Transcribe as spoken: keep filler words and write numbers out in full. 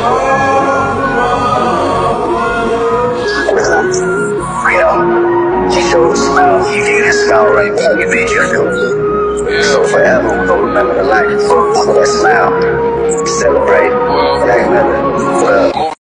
You know, you showed a smile. You gave that smile right back. It made you feel good. So forever we're gonna remember the life of that smile. Celebrate. Black women. Well.